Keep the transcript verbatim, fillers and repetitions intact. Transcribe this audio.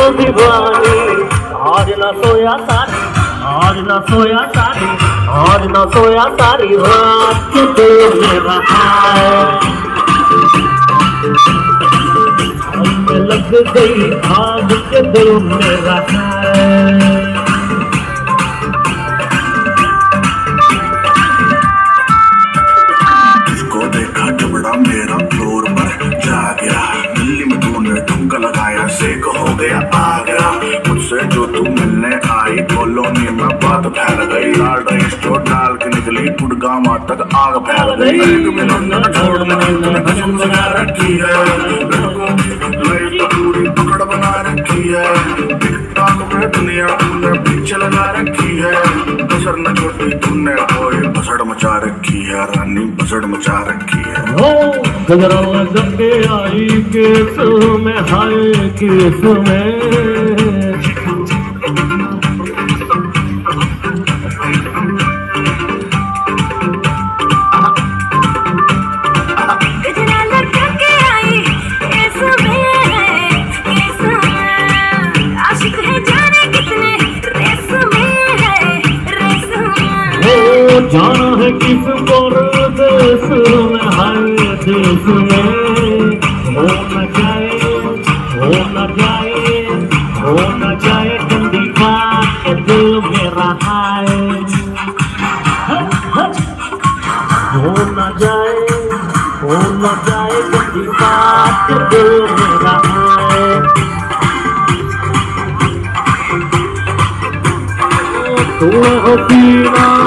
दीवानी। आज ना सोया सारी, आज ना सोया सारी, आज ना सोया सारी रात के दिल में रहा है। आग में लग गई आग के दिल में रहा है। मेरा फ्लोर पर जा गया, दिल्ली में तूने ठुमका लगाया, सेक हो गया आगरा। मुझसे जो तू मिलने आई कॉलोनी में बात फैल गई, लाल स्टोर डाल के निकली गुड़गांव तक आग फैल गई। छोड़ तूने कसम लगा रखी है, तो पूरी पकड़ बना रखी है। टिकटॉक में दुनिया तूने पीछे लगा रखी है, बसर न छोटी तूने कोई भसड़ मचा रखी है, रानी भसड़ मचा रखी है। गजरा जब के आई केस में, हाय केस में। जाना है किस परदेस में, हर देश में। हो न जाए, हो न जाए, हो न जाए गंदी बात के दिल में रहा है। हो न जाए, हो न जाए गंदी बात के दिल में रहा है। तू हसीना